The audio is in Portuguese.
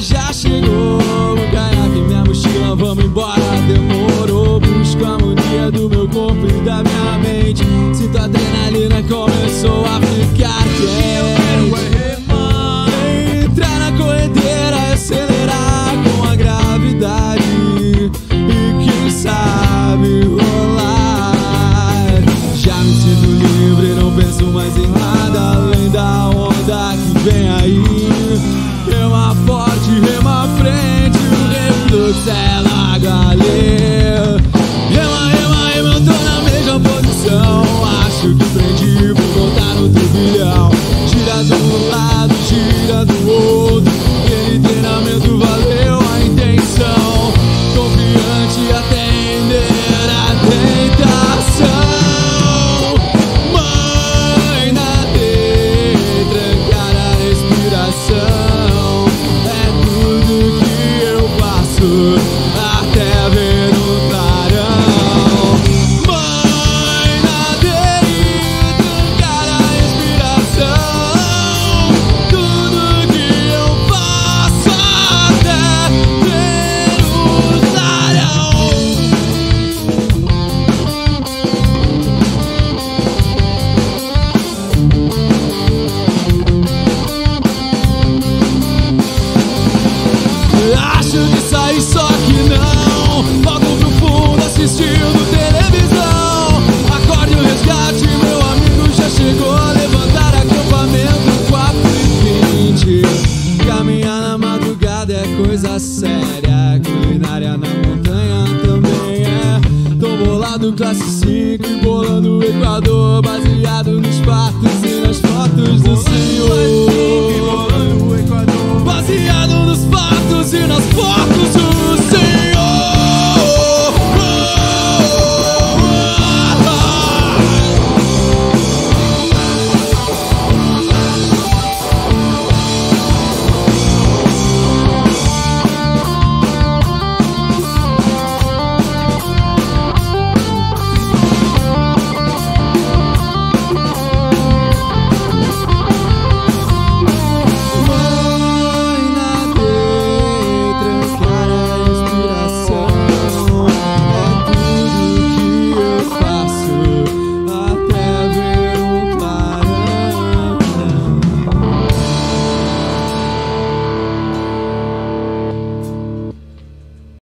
já chegou. O caiaque, minha mochila, vamos embora. Demorou, busco a harmonia do meu corpo e da minha mente. Sinto a adrenalina, começou a ficar quente. Entrar na corredeira e acelerar com a gravidade. E quem sabe rolar. Já me sinto livre, não penso mais em nada além da onda que vem aí. Rema forte, rema à frente, o refluxo é largo ali. Rema, rema, rema, eu tô na mesma posição. Acho que prendi, vou voltar no turbilhão. Gira de um lado, gira do outro. Aquele treinamento valeu a intenção. Confiante até render a tentação. Mãe, nadei, trancar a respiração. É tudo que eu faço até ver um clarão. Mãe, nadei, trancar a respiração. Tudo que eu faço até ver um clarão. Acho que saí, só que não. Volto pro fundo assistindo televisão. Acorde o resgate, meu amigo já chegou. Levantar acampamento 4h20. Caminhar na madrugada é coisa séria. Culinária na montanha também é. Tô bolado classe 5 e bolando o Equador. Baseado nos fatos e nas fotos do Senhor. Baseado nos fatos e nas fotos do